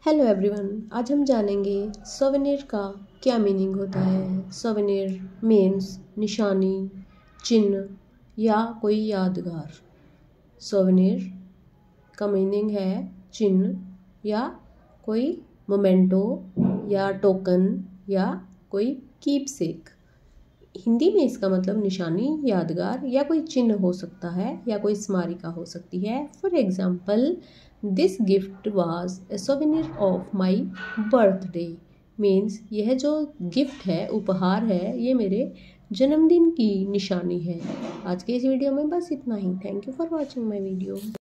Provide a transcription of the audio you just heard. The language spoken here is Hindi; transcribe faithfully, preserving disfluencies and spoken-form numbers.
हेलो एवरीवन, आज हम जानेंगे सोवेनिर का क्या मीनिंग होता है। सोवेनिर मीन्स निशानी, चिन्ह या कोई यादगार। सोवेनिर का मीनिंग है चिन्ह या कोई मोमेंटो या टोकन या कोई कीपसेक। हिंदी में इसका मतलब निशानी, यादगार या कोई चिन्ह हो सकता है या कोई स्मारिका हो सकती है। For example, this gift was a souvenir of my birthday. Means यह जो गिफ्ट है, उपहार है, ये मेरे जन्मदिन की निशानी है। आज के इस वीडियो में बस इतना ही। Thank you for watching my video.